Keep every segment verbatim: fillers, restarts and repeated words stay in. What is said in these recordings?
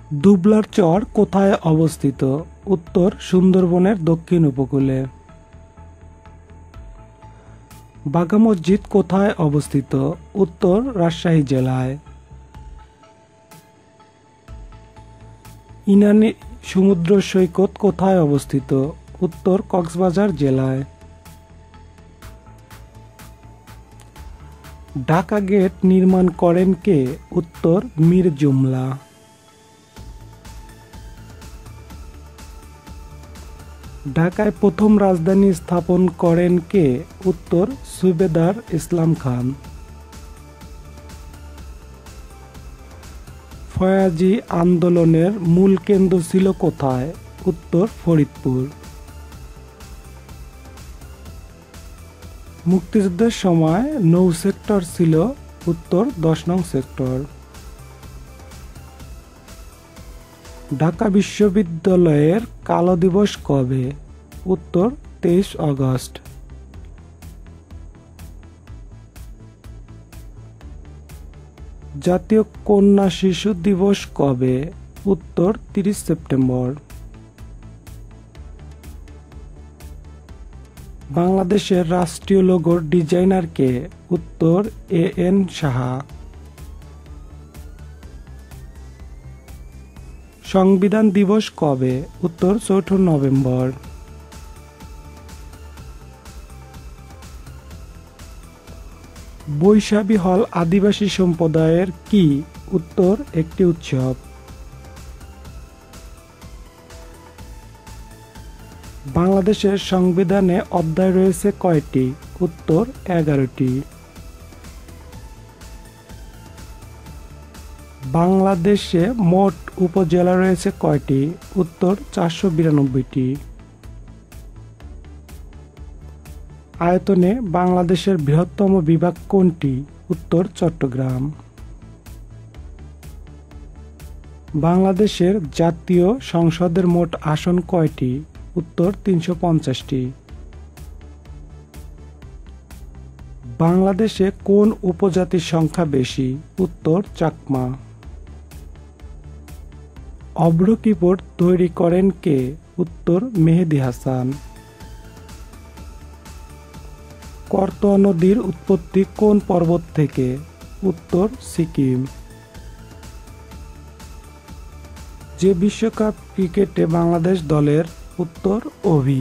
দুবলার চর কোথায় অবস্থিত? উত্তর সুন্দরবনের দক্ষিণ উপকূলে। বাঘা মসজিদ কোথায় অবস্থিত? উত্তর রাজশাহী জেলায়। ইনানী সমুদ্র সৈকত কোথায় অবস্থিত? উত্তর কক্সবাজার জেলায়। ঢাকা গেট নির্মাণ করেন কে? উত্তর মীর জুমলা। ঢাকায় প্রথম রাজধানী স্থাপন করেন কে? উত্তর সুবেদার ইসলাম খান। ফয়াজি আন্দোলনের মূল কেন্দ্র ছিল কোথায়? উত্তর ফরিদপুর। মুক্তিযুদ্ধের সময় নৌ সেক্টর ছিল? উত্তর দশ নং সেক্টর। ঢাকা বিশ্ববিদ্যালয়ের কালো দিবস কবে? উত্তর তেইশ আগস্ট। জাতীয় কন্যা শিশু দিবস কবে? উত্তর তিরিশ সেপ্টেম্বর। বাংলাদেশের রাষ্ট্রীয় লোগোর ডিজাইনার কে? উত্তর এ এন সাহা। সংবিধান দিবস কবে? উত্তর চৌঠা নভেম্বর। বৈশাখী হল আদিবাসী সম্প্রদায়ের কি? উত্তর একটি উৎসব। বাংলাদেশের সংবিধানে অধ্যায় রয়েছে কয়টি? উত্তর এগারোটি। বাংলাদেশে মোট উপজেলা রয়েছে কয়টি? উত্তর চারশো বিরানব্বইটি। আয়তনে বাংলাদেশের বৃহত্তম বিভাগ কোনটি? উত্তর চট্টগ্রাম। বাংলাদেশের জাতীয় সংসদের মোট আসন কয়টি? উত্তর তিনশো পঞ্চাশটি। বাংলাদেশে কোন উপজাতির সংখ্যা বেশি? উত্তর চাকমা। অভ্র কিবোর্ড তৈরি করেন কে? উত্তর মেহেদী হাসান। করতোয়া নদীর উৎপত্তি কোন পর্বত থেকে? উত্তর সিকিম। যে বিশ্বকাপ ক্রিকেটে বাংলাদেশ দলের? উত্তর অভি।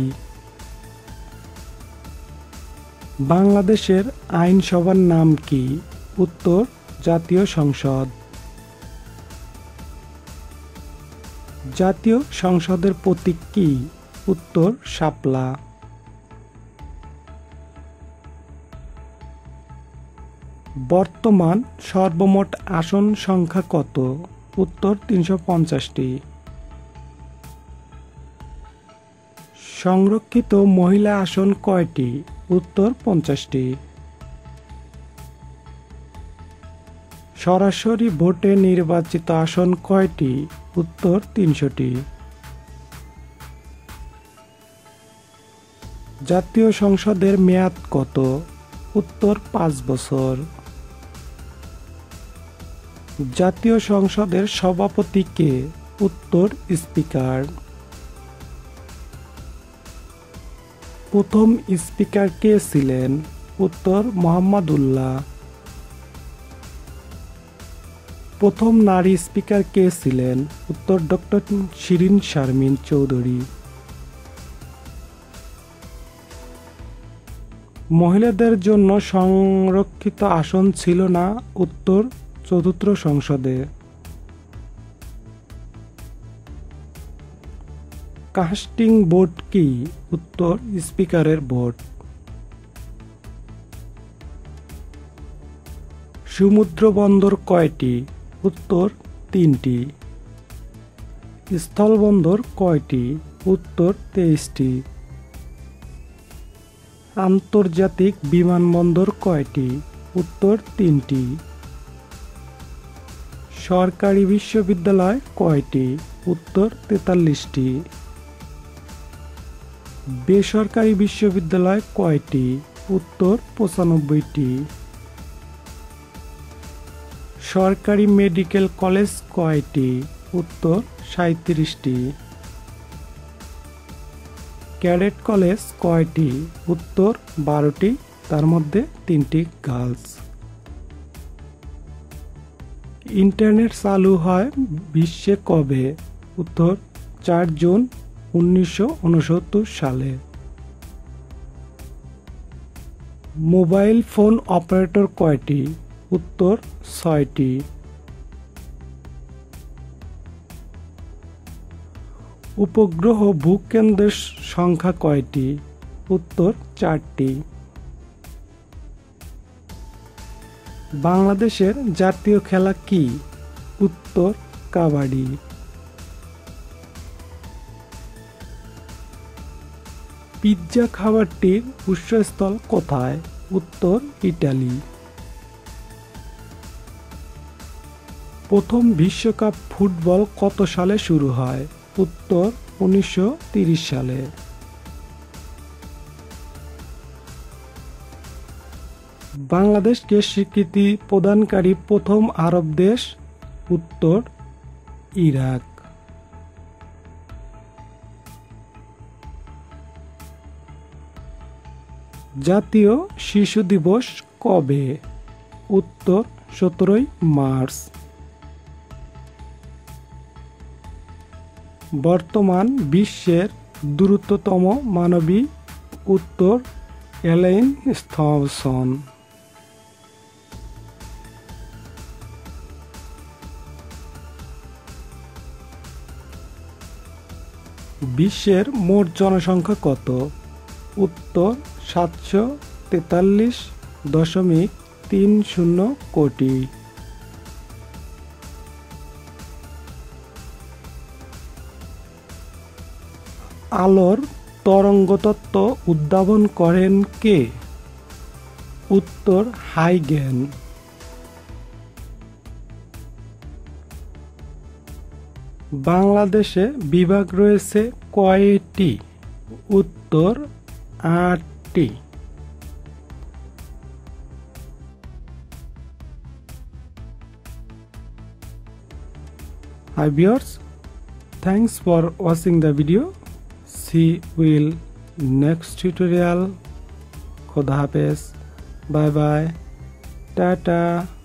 বাংলাদেশের আইনসভার নাম কি? উত্তর জাতীয় সংসদ। জাতীয় সংসদের প্রতীক কি? উত্তর শাপলা। বর্তমান সর্বমোট আসন সংখ্যা কত? উত্তর তিনশো পঞ্চাশটি। সংরক্ষিত মহিলা আসন কয়টি? উত্তর পঞ্চাশটি। সরাসরি ভোটে নির্বাচিত আসন কয়টি? উত্তর তিনশোটি। জাতীয় সংসদের মেয়াদ কত? উত্তর পাঁচ বছর। জাতীয় সংসদের সভাপতি কে? উত্তর স্পিকার। প্রথম স্পিকার কে ছিলেন? উত্তর মোহাম্মদ উল্লাহ। প্রথম নারী স্পিকার কে ছিলেন? উত্তর ডক্টর শিরিন শারমিন চৌধুরী। মহিলাদের জন্য সংরক্ষিত আসন ছিল না? উত্তর চতুর্থ সংসদে। কাস্টিং ভোট কি? উত্তর স্পিকারের ভোট। সমুদ্র বন্দর কয়টি? উত্তর তিনটি। স্থলবন্দর কয়টি? উত্তর তেইশটি। আন্তর্জাতিক বিমানবন্দর কয়টি? উত্তর তিনটি। সরকারি বিশ্ববিদ্যালয় কয়টি? উত্তর তেতাল্লিশটি। বেসরকারি বিশ্ববিদ্যালয় কয়টি? উত্তর পঁচানব্বইটি। সরকারি মেডিকেল কলেজ কয়টি? উত্তর সাঁইত্রিশটি। ক্যাডেট কলেজ কয়টি? উত্তর বারোটি, তার মধ্যে তিনটি গার্লস। ইন্টারনেট চালু হয় বিশ্বে কবে? উত্তর চার জুন উনিশশো উনসত্তর সালে। মোবাইল ফোন অপারেটর কয়টি? উত্তর ছয়টি। উপগ্রহ ভূকেন্দ্রের সংখ্যা কয়টি? উত্তর চারটি। বাংলাদেশের জাতীয় খেলা কি? উত্তর কাবাডি। পিৎজা খাবারটির উৎসস্থল কোথায়? উত্তর ইটালি। প্রথম বিশ্বকাপ ফুটবল কত সালে শুরু হয়? উত্তর উনিশশো তিরিশ সালে। বাংলাদেশকে স্বীকৃতি প্রদানকারী প্রথম আরব দেশ? উত্তর ইরাক। জাতীয় শিশু দিবস কবে? উত্তর সতেরোই মার্চ। বর্তমান বিশ্বের দ্রুততম মানবী? উত্তর এলেইন থমসন। বিশ্বের মোট জনসংখ্যা কত? উত্তর সাতশো তেতাল্লিশ দশমিক তিন শূন্য কোটি। আলোর তরঙ্গতত্ত্ব উদ্ভাবন করেন কে? উত্তর হাইগেন। বাংলাদেশে বিভাগ রয়েছে কয়টি? উত্তর আটটি। Hi viewers, thanks for watching the video. See you will next tutorial. Khuda Hafiz. Bye bye. Tata.